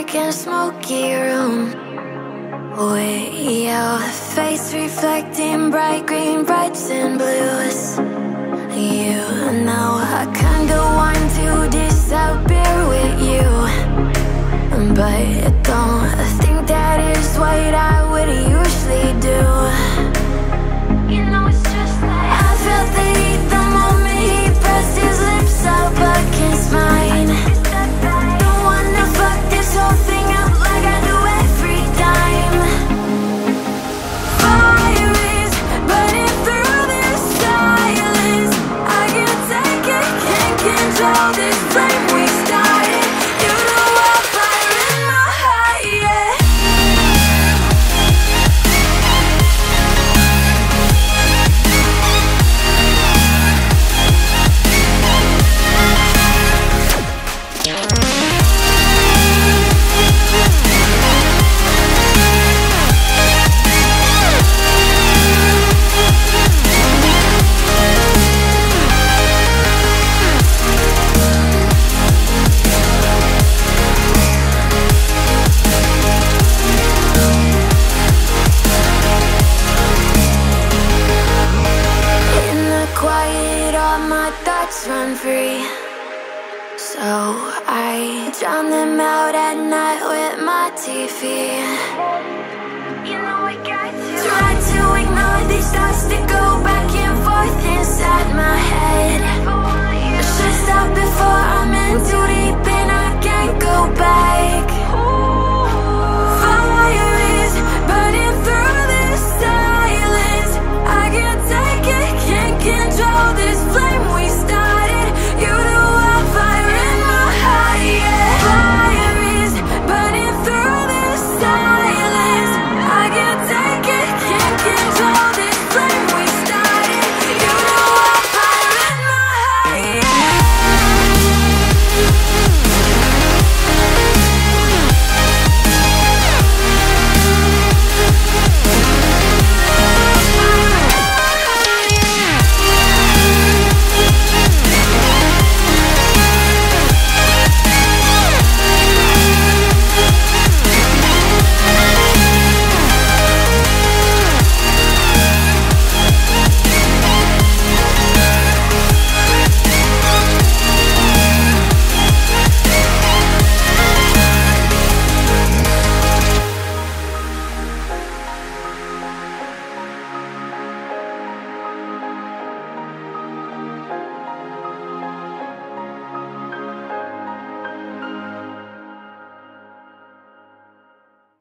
dark and smoky room with your face reflecting bright green, brights and blues. You know I kinda want to disappear with you, but don't think that is what I would usually do. You know it's just like I felt the heat the moment he pressed his lips up against mine. Don't wanna fuck this whole thing up like I do every time. Fire is burning through this silence. I can't take it, can't control this flame we started. You know I'm fire in my heart, yeah. Run free, so I drown them out at night with my TV. You know I got to try to ignore these thoughts that go back and forth inside my head. I should stop before I'm in too deep.